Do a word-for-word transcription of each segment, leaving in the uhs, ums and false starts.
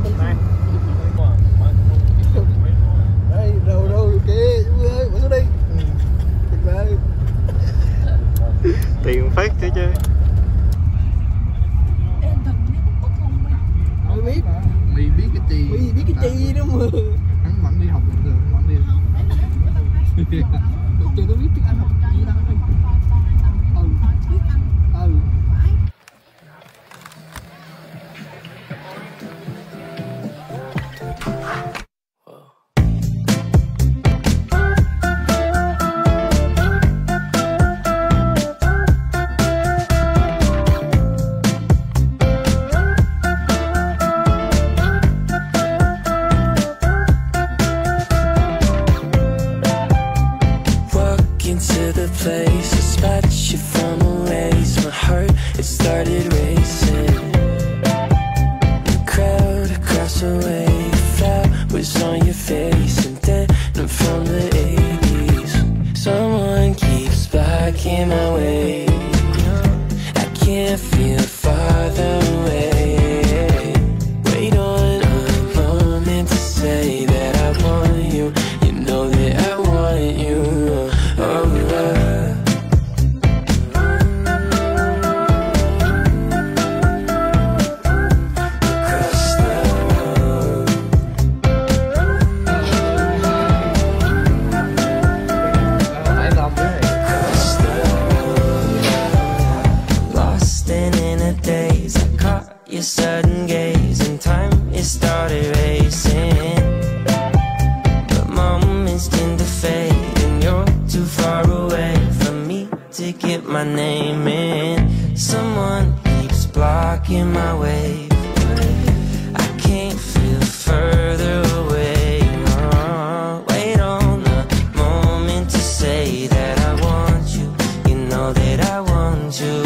Đây, đâu đâu kìa, chú ơi, bỏ xuống đi. Thiệt ơi. Tiền phát chứ chơi. Mới biết. Mày biết cái chi? Mày biết cái chi đó mà. Hắn vẫn đi học bình thường, vẫn đi. Chưa có biết tiếng Anh học gì đâu. Ừ. Ừ. To the place, I spot you from a ways. My heart, it started racing. The crowd across the way, felt was on your face. And then I'm from the eighties. Someone keeps blocking my way. I can't feel farther away. Wait on a moment to say that I want you. You know that I want you. Your sudden gaze and time, it started racing. But moments tend to fade and you're too far away from me to get my name in. Someone keeps blocking my way. I can't feel further away. Oh, wait on a moment to say that I want you. You know that I want you.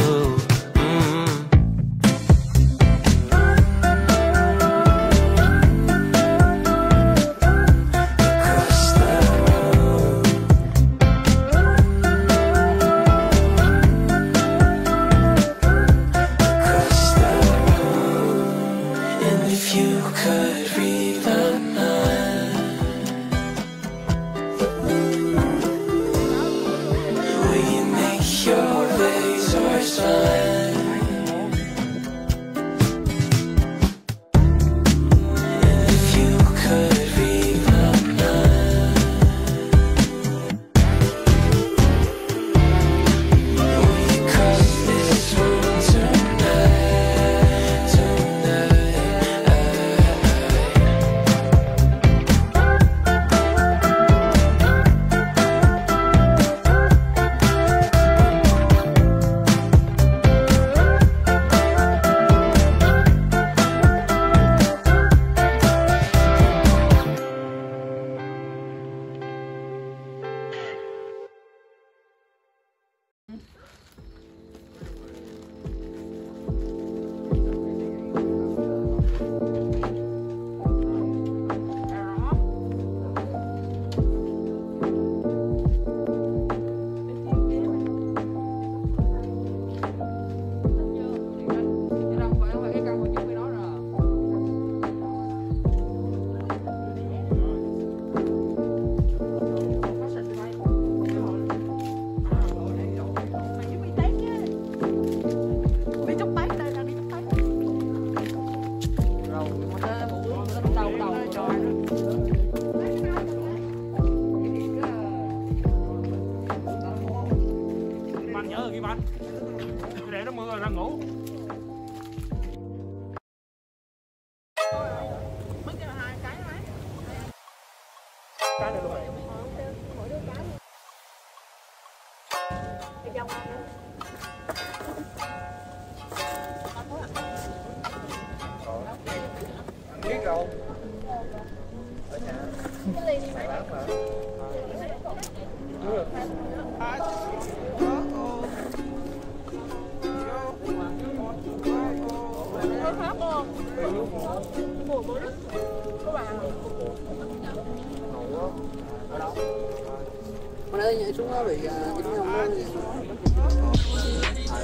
If you could read my mind, will you make your razors fine? And if you could read my mind, will you cross this room tonight, tonight? Để nó mưa rồi ra ngủ. Cái này luôn rồi. Anh biết đâu. Ở nhà. Cái ly đi mà. Mà đây nhảy xuống nó bị dính nhau nó.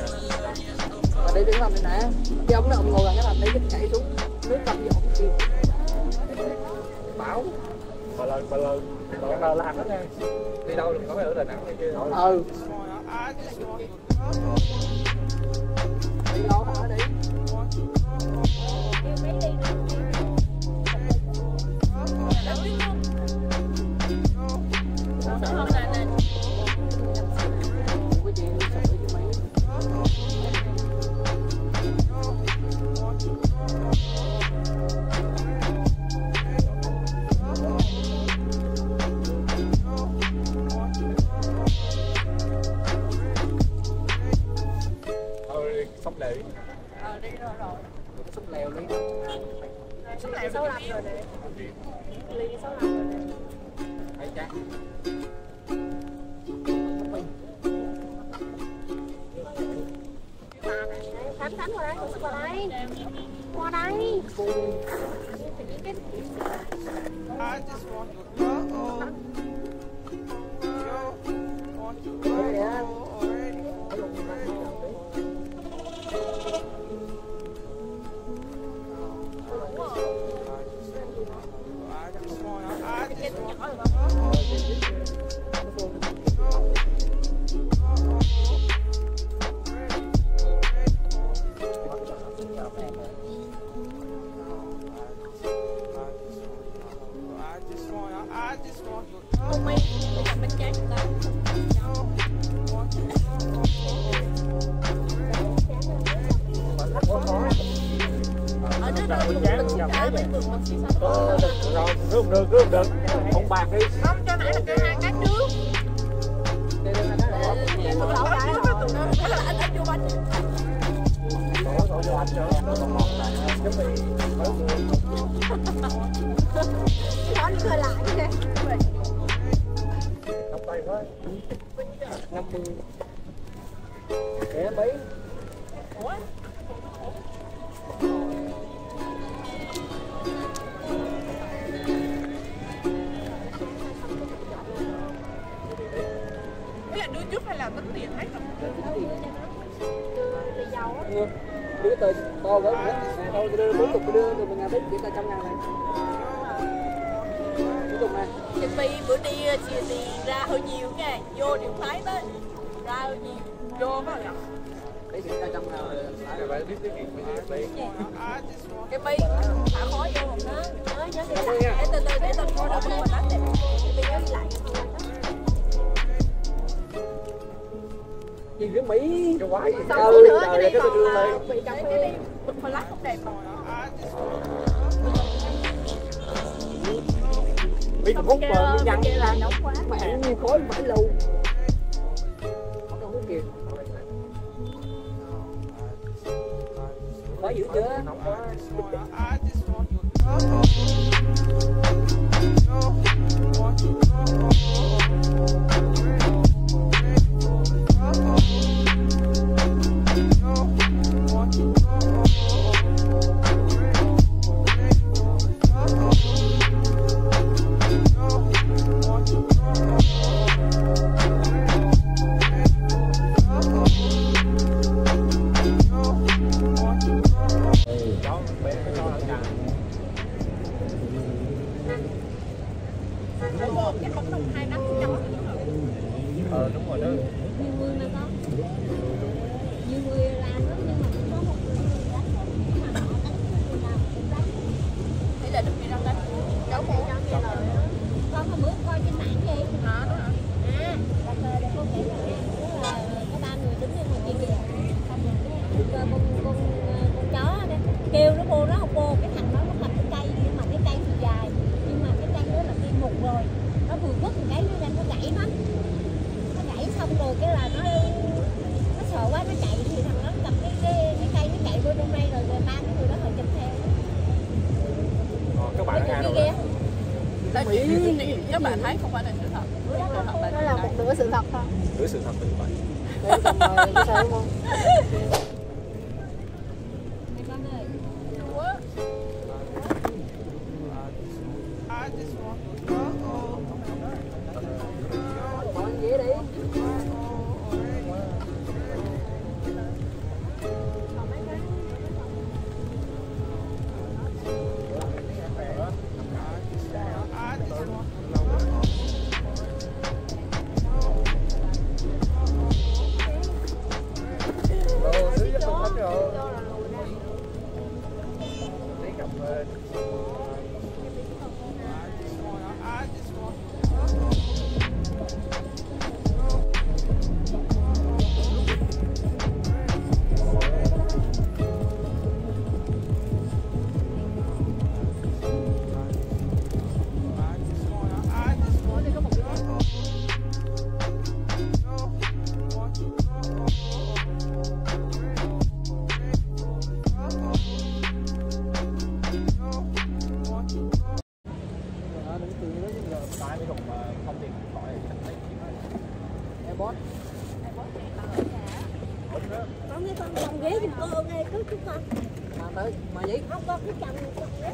Mà đây đứng làm đây nè. Cái ống này ông ngồi gần cái làm đấy cái nhảy xuống. Nước cầm vô kia. Bảo bà lần bà lần bà lần làm hết nha. Đi đâu đừng có ở Đà Nẵng hay kia. Ừ. Đi đâu hả đi? Kêu mấy đi nữa. Không là nè. Sống lèo. Ờ đi rồi rồi. Sống lèo đi. Sống lèo sáu lăm rồi nè. Ly sáu lăm rồi nè. Hay chắc. Thánh Thánh qua đây, qua đây. Qua đây. I just want your love. You want your love already. I just want, I just want your love. Không mi, bây giờ bên trái chúng ta. Ở đó đâu cũng từng ra mấy vườn bằng xì xanh. Rồi, cứ không được, cứ không được. Không bạc đi. Không, cho nãy là kêu hai cái trước. Cái một lẩu cái đó. Thế là anh anh vô bánh. Ủa, vô anh nữa. Còn một là cái mì. Nó đi hơi lại kìa. Cầm tay thôi. năm mươi. Kẻ mấy? Ủa? Cái là đưa trước hay là tính tiền hết rồi? Đi dầu á. Đưa tờ to gỡ nữa. Nè thôi đưa bốn chục đưa từ một ngàn tới chỉ tờ trăm ngàn này. Tiếp tục này. Chị Phi bữa đi chị thì ra hơi nhiều cái vô điện thấy tới ra hơi nhiều vô có rồi. Để chỉ tờ trăm ngàn rồi. Cái phải biết tiết kiệm phải đi. Cái Phi thả khói vô một nó nhớ nhớ đi lại để từ từ để từ coi đâu mà đánh đẹp. Phi nhớ đi lại cho tôi. Gì cái Mỹ Cái quái gì? Xong ừ, nữa trời cái cái này tôi đưa còn lên. bị cà phê bịch flash không đẹp không? Mỹ còn hút mà nhăn kia là nóng quá. mà ăn như khói phải lâu. Không hút kìa. Khói dữ chưa? Nóng quá. I just want your love. You want your love. Ờ đúng rồi đó. Nhiều người mà con. Nhiều người làm đó nhưng mà có một người đánh mà họ đánh người nào cũng đánh. Thế là được đi đâu đánh? Cháu kể cho nghe lời đó. Con hôm bữa coi trên mạng gì? Hả? À, là để con kể cho nghe. Tức là có ba người đứng lên một kia kìa. Xong rồi cái con con con chó đó kêu nó vô nó không vô, cái thằng đó nó cầm cái cây nhưng mà cái cây thì dài nhưng mà cái cây đó là cây mục rồi. Nó vừa quất một cái nó lên nó gãy nó. Nó gãy xong rồi cái là nó nó sợ quá nó chạy thì thằng đó cầm cái cái, cái cây nó chạy vô trong đây rồi rồi ba cái người đó họ chụp theo. Ờ, các bạn nghe rồi. Tại vì các bạn thấy không phải là sự thật. Đó là một nửa sự thật thôi. Nửa sự thật tự vậy. Để cầm rồi cái sao đúng không? I just want your love. Bỏ anh dễ đi. hai mươi thùng mà không tiền điện thoại thì lấy gì đó. Airbot. Con với con cầm ghế giùm cô nghe cứ chút con. Mà tới mà gì? Không con cứ cầm cầm ghế.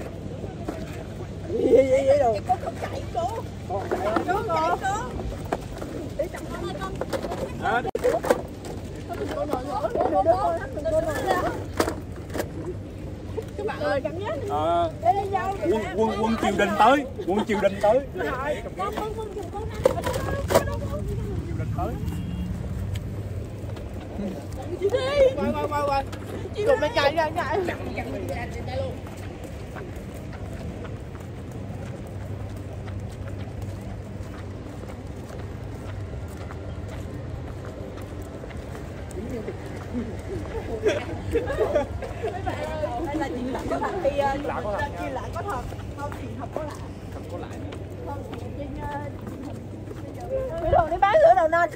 Gì gì gì đâu. Cô không chạy cô. Con chạy ơi. Cô chạy cô. Để cầm con ơi con. À. Các bạn ơi cảm giác Ờ. để đi đâu Quân quân quân triều đình tới, quân triều đình tới. rồi con con con dùng con Triều đình tới. chị đi Quay quay quay quay. Cùng nó chạy ra chạy. đây là chuyện lạ có thật thì Lạ có thật nha. chuyện lạ có thật không chuyện thật có lạ Không có lại nữa. không chuyện trên cái đồ nó bán lửa đầu nên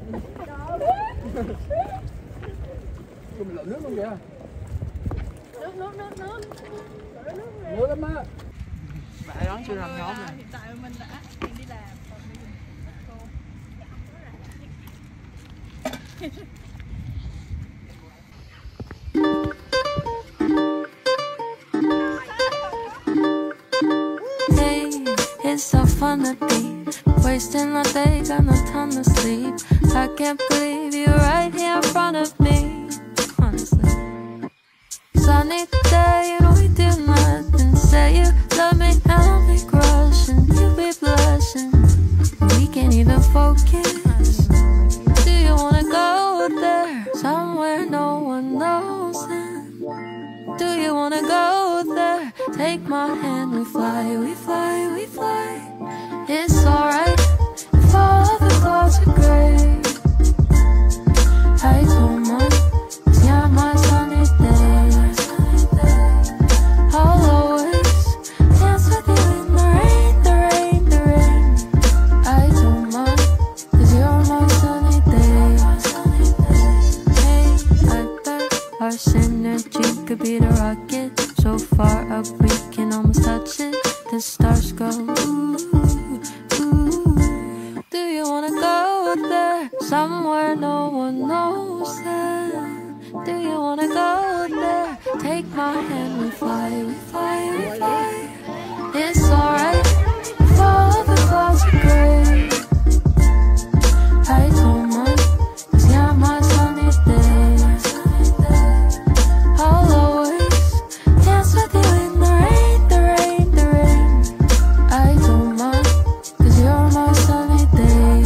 Mình lộn nước luôn vậy. nước nước nước nước Nước lắm á. Bạn đón chưa làm nhóm này. Hiện tại mình đã đi làm còn đi Hey, it's so fun to be wasting my day, got no time to sleep. I can't believe you're right here in front of me. Honestly, sunny day, you know we do nothing. Say you love me, and I'll be crushing. You be blushing, we can't even focus. Do you wanna go there, somewhere no one knows? And do you wanna go there? Take my hand, we fly, we fly, we fly. It's alright if all the clouds are gray. I don't mind, 'cause you're my sunny day. I'll always dance with you in the rain, the rain, the rain. I don't mind, 'cause you're my sunny day. Hey, I bet our synergy could be the rocket. So far up we can almost touch it. The stars go ooh, ooh. Do you wanna go there, somewhere no one knows that? Do you wanna go there? Take my hand, we fly, we fly, we fly. It's alright if all the clouds are gray. I don't mind, 'cause you're my sunny day. I'll always dance with you in the rain, the rain, the rain. I don't mind, 'cause you're my sunny day.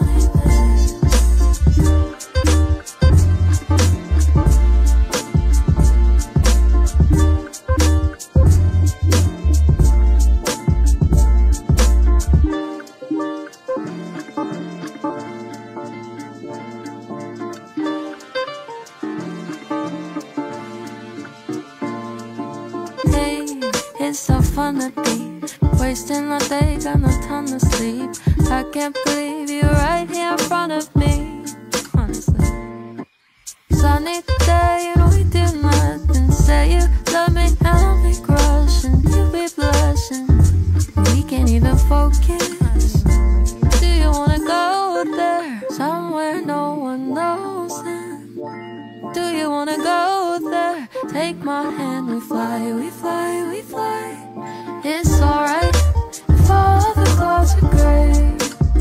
Hey, it's so fun to be wasting my day, got no time to sleep. I can't believe you're right here in front of me. Honestly, sunny day, you know we do nothing. Say you love me, and I'll be crushing. You be blushing, we can't even focus. Do you wanna go there, somewhere no one knows? And do you wanna go there? Take my hand, we fly, we fly, we fly. It's alright if all the clouds are gray.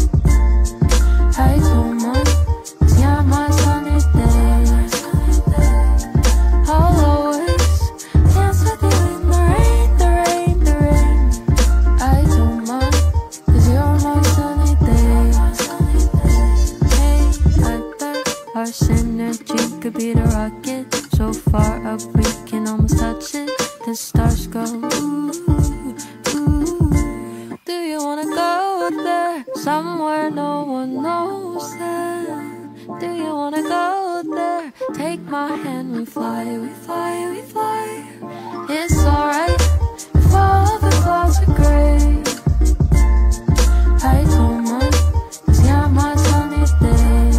I don't mind, 'cause you're my sunny day. I'll always dance with you in the rain, the rain, the rain. I don't mind, 'cause you're my sunny day. Hey, I bet our synergy could be the rocket. So far up we can almost touch it. The stars go ooh, ooh. Do you wanna go there, somewhere no one knows that? Do you wanna go there? Take my hand, we fly, we fly, we fly. It's alright if all the clouds are gray. I don't mind, 'cause you're my sunny day.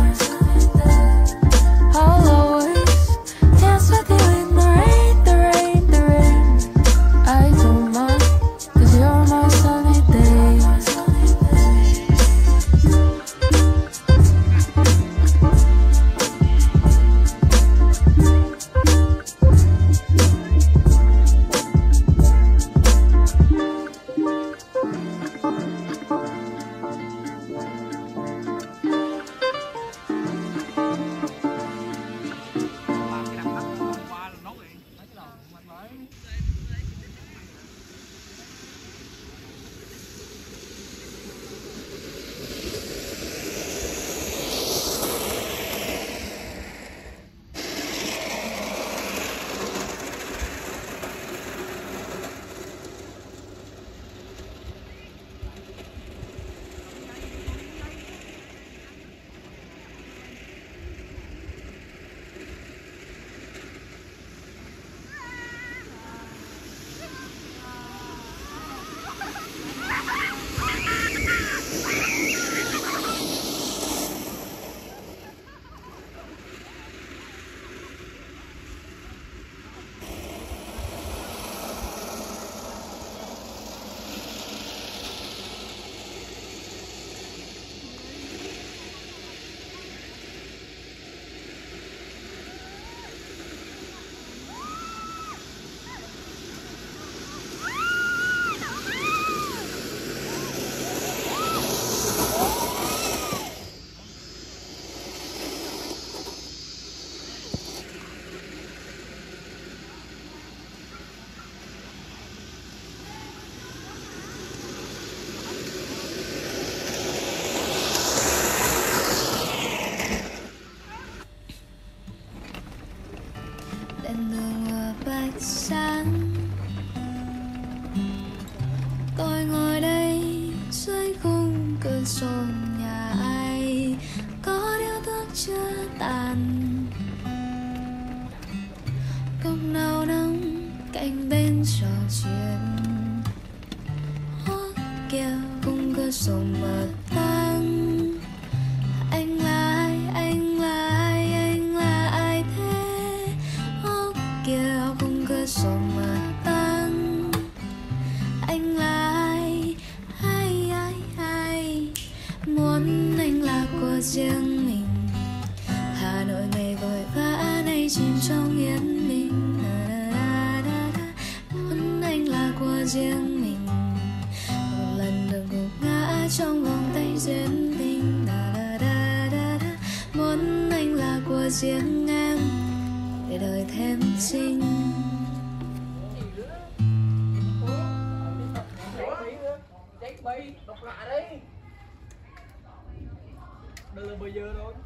I'll always dance with you in the rain, the rain, the rain. I don't mind, 'cause you're my sunny day. kia khung cửa sổ mở toang. Anh là ai, anh là ai, anh là ai thế? Ô kia khung cửa sổ mở toang. Anh là ai, ai, ai, ai? Muốn anh là của riêng mình. Hà Nội ngày vội vã nay chìm trong yên bình. Muốn anh là của riêng mình. Một lần được gục ngã trong vòng tay duyên tình. Muốn anh là của riêng em để đời thêm xinh. Đọc lại đi. Đây là bây giờ thôi.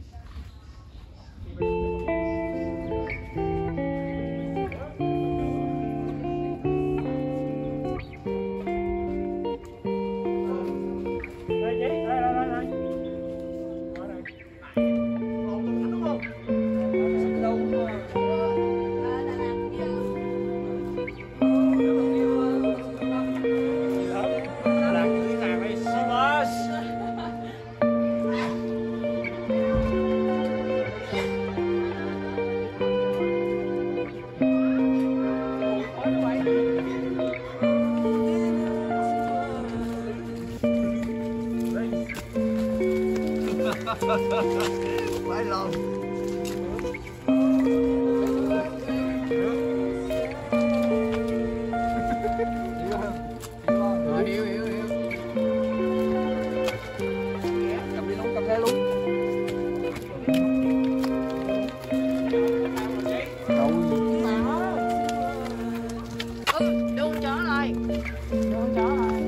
Phải lòng. Rồi hiểu hiểu hiểu. Cầm đi luôn, cầm theo luôn. Ừ, đưa con chó lại. Đưa con chó lại.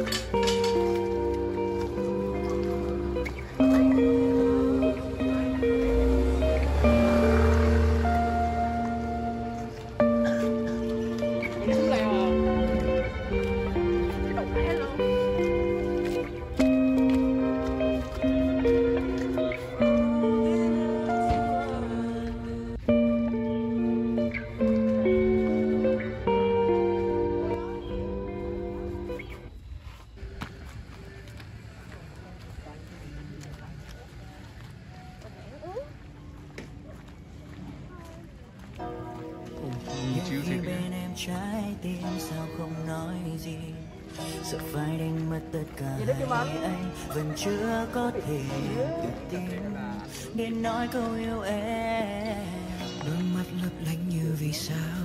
Khi bên em trái tim sao không nói gì, sợ phải đánh mất tất cả hay anh vẫn chưa có thể tự tin để nói câu yêu em. Đôi mắt lấp lánh như vì sao,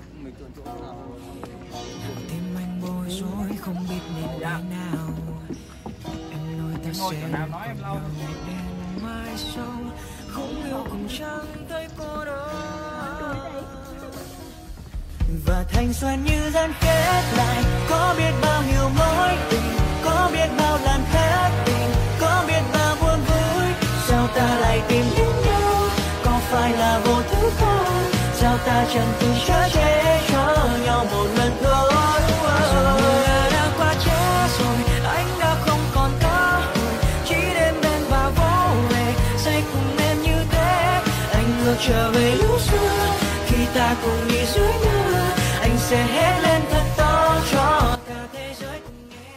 làm tim anh bối rối không biết nên thế nào. Em nói ta sẽ cùng nhau đến mai sau, không yêu cùng chẳng thấy cô đơn. Và thanh xuân như dần kết lại, có biết bao nhiêu mối tình, có biết bao lần thất tình, có biết bao buồn vui. Sao ta lại tìm đến nhau, có phải là vô thức không? Sao ta chẳng từng chở che cho nhau một lần thôi. Rồi đã qua chết rồi, anh đã không còn cơ hội, chỉ đêm bên và vô về, say cùng em như thế. Anh ngược trở về lúc xưa, khi ta cùng đi dưới mưa, anh sẽ hét lên thật to cho cả thế giới cùng nghe.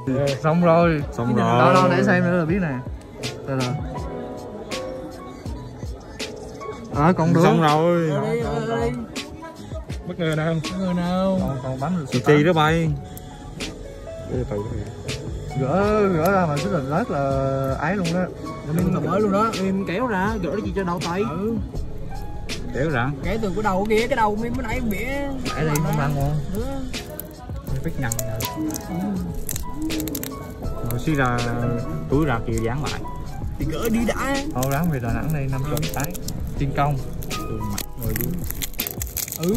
Xong rồi. Xong rồi. Đâu đâu để xem nữa là biết nè. Đây là. À, còn được. Xong rồi. Ở đây, ở đây. Bất ngờ nào? Bất ngờ nào? Còn còn bấm được. Chi đó bay. Từ từ. Gỡ gỡ ra mà cái là rất là ấy luôn đó. Em tầm mới luôn đó, em kéo ra, gỡ gì cho đầu tay. Ừ. Kéo ra. Kéo từ cái đầu kia, cái đầu em mới nãy em bỉa. Để đi không ăn ngon. Biết nhăn rồi. Rồi xí ra túi ra kia dán lại. Thì gỡ đi đã. Thôi ráng về Đà Nẵng đây năm trăm tái. Tiên công. Từ mặt rồi đi. Ừ.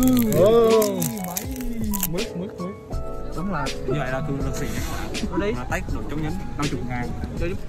Mướt mướt mướt. Đúng là Như vậy là tôi là xịn. nó đi. Mà tách đồ chống nhánh năm mươi ngàn. Cho giúp.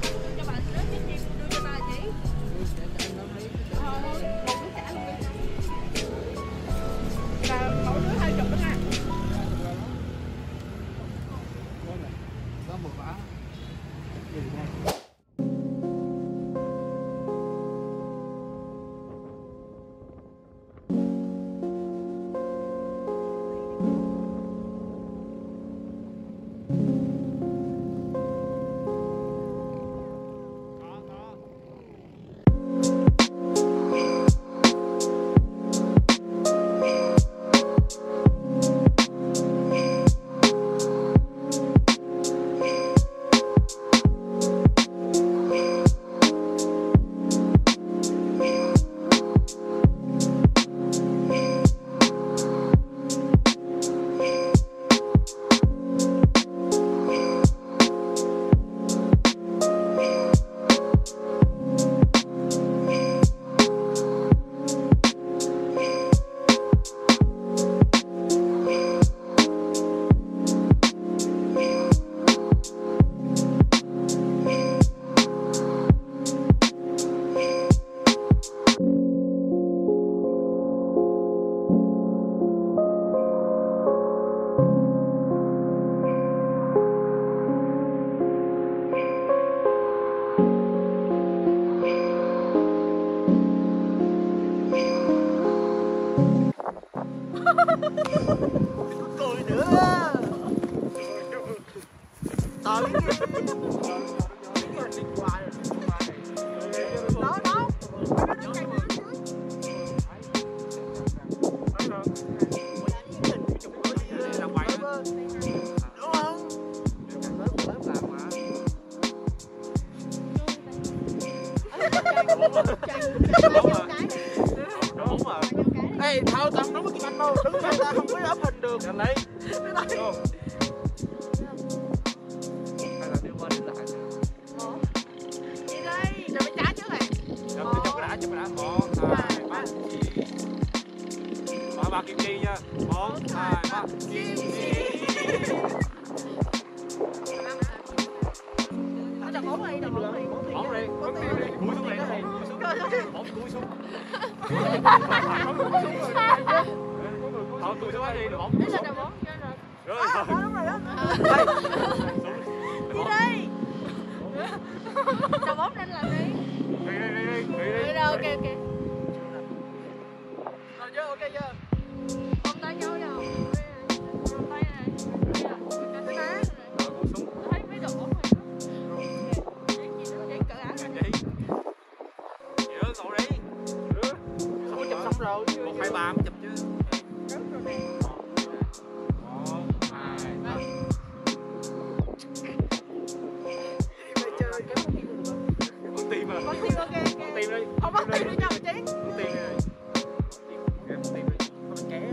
Cười nữa. Tới. Đó đó. Ê, thao tao đúng cái anh đâu, đứng đây ta không có ấp hình được. Anh đấy. Hay là đi qua đi lại. Đi đây, rồi mình trả trước này. Chụp cái đã, chụp cái đã. Một, hai, ba. Ba ba kim chi nha. Một, hai, ba. Kim chi. Đập bóng đi, đập bóng đi. Bóng đi, bóng đi, cúi xuống đi. Bóng cúi xuống. Thôi cúi xuống đi, đập bóng. Đấy là đập bóng cho rồi. Rồi. À, đúng rồi đó. Đi đi. Đập bóng lên là đi. Đi đi đi đi. Đi rồi, ok ok. Rồi chưa, ok chưa? Ôm tay nhau nào. Ôm tay này. Đây nè. Thấy mấy đập bóng này. Giấy cỡ áo này. Giấy. Giấy ngồi đi. Không có chụp xong rồi. Một hai ba mới chụp chứ. Đúng rồi nè. Một, hai, ba. Con tim à? Con tim ok ok. Con tim đi. Không bắt tim đi cho một chén. Con tim đi. Ghép con tim đi. Con kéo.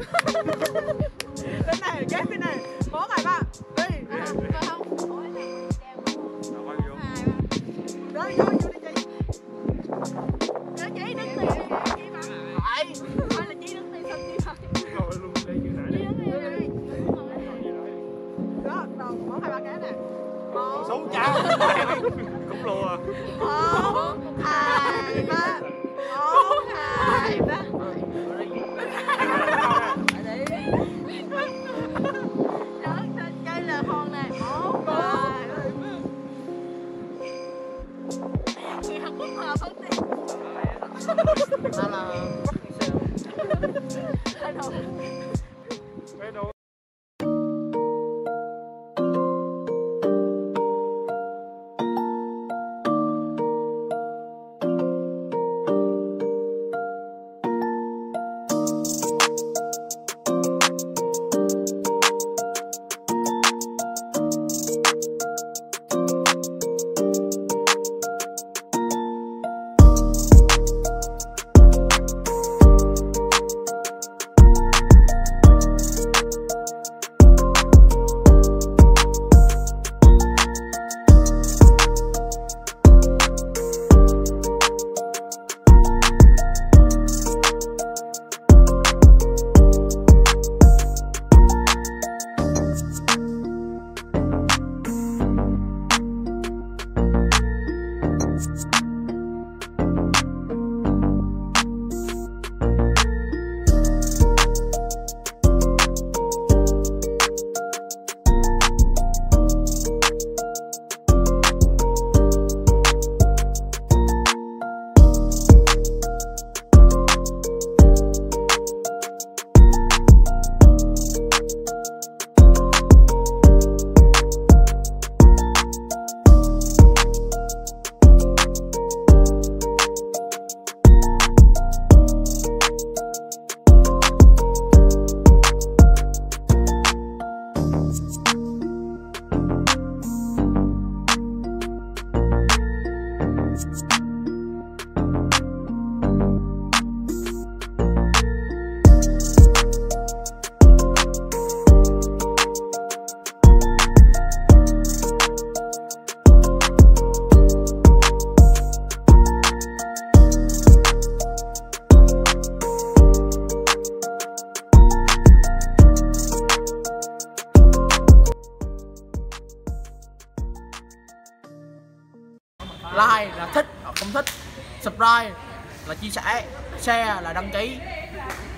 Bên này, ghép bên này. Một, hai, ba. Đi. Coi không? Hỏi nè. Nào quay vô. Hai ba. Rồi vô vô đi chị. Nó chỉ đứng tiền chi mà. Phải. Hỏi là chỉ đứng tiền xong chi thôi. Ngồi luôn đây như nãy Chỉ đi. đứng tiền đi. Đó, đầu một, hai, ba cái nè. Một, Xuống cha. Cũng lùa à. một, hai, ba. Một, hai, ba. Đó, chơi là con này. Một, hai, ba. Người Hàn Quốc mà phân tiền. Ta là Hello. Cái đồ. like là thích hoặc không thích, subscribe là chia sẻ, share là đăng ký.